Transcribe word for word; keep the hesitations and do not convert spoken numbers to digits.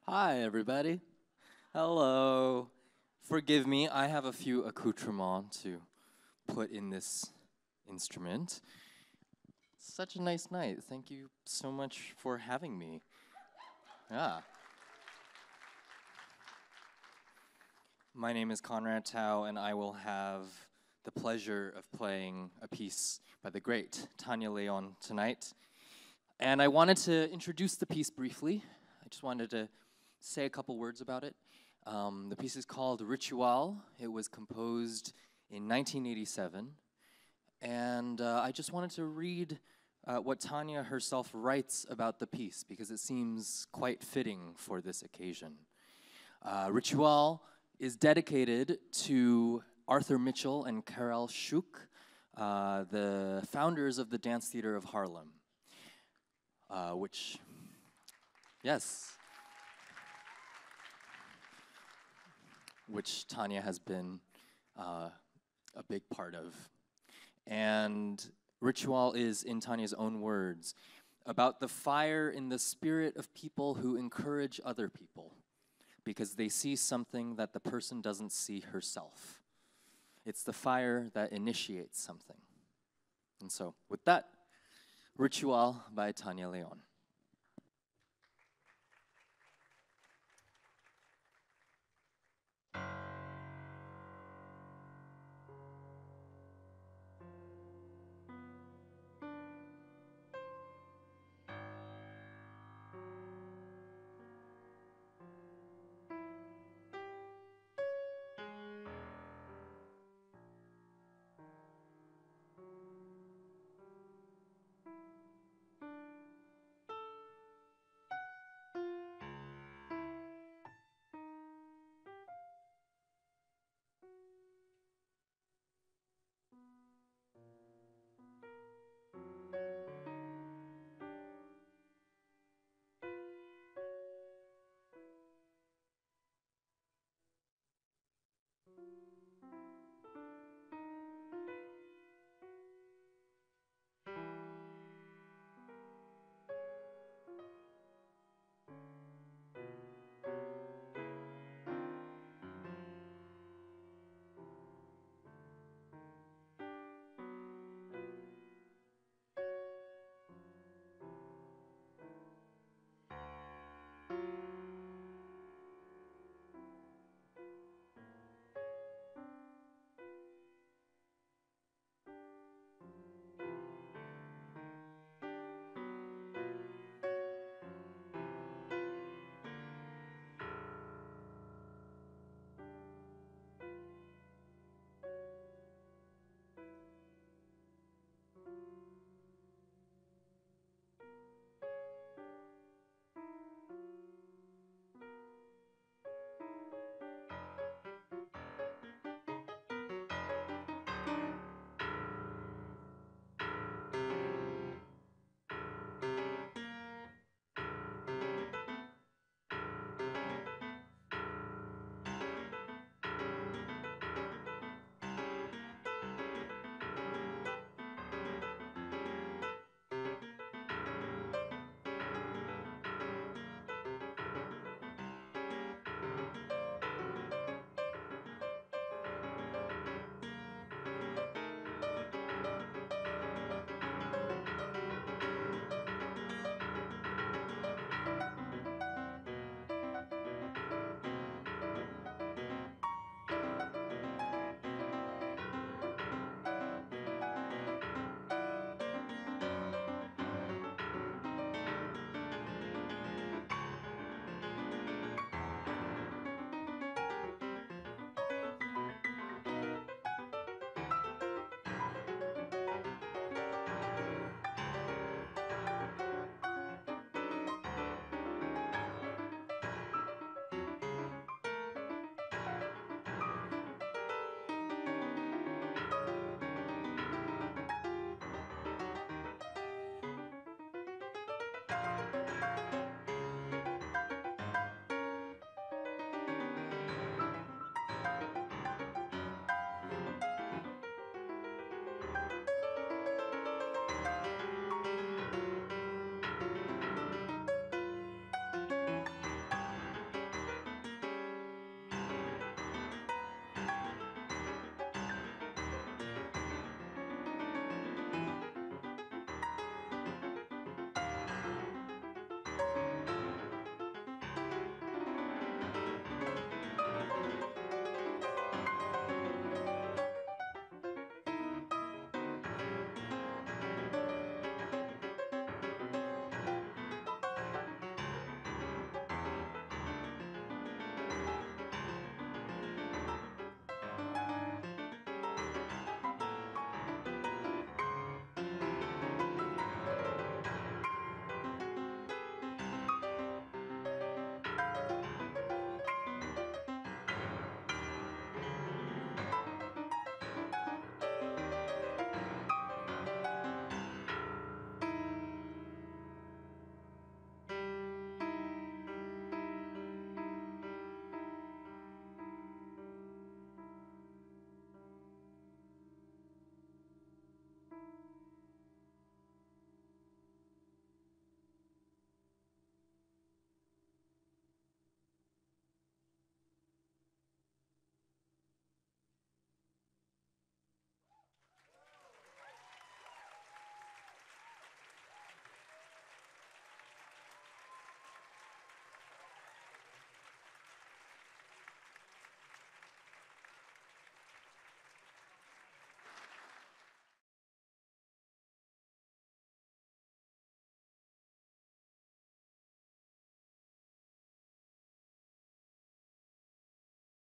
Hi, everybody. Hello. Forgive me, I have a few accoutrements to put in this instrument. Such a nice night. Thank you so much for having me. Yeah. My name is Conrad Tao, and I will have the pleasure of playing a piece by the great Tania León tonight. And I wanted to introduce the piece briefly. I just wanted to say a couple words about it. Um, the piece is called Ritual. It was composed in nineteen eighty-seven. And uh, I just wanted to read uh, what Tania herself writes about the piece, because it seems quite fitting for this occasion. Uh, Ritual is dedicated to Arthur Mitchell and Karel Schuck, uh, the founders of the Dance Theater of Harlem, uh, which, yes, which Tania has been uh, a big part of. And Ritual is, in Tania's own words, about the fire in the spirit of people who encourage other people because they see something that the person doesn't see herself. It's the fire that initiates something. And so, with that, Ritual by Tania León.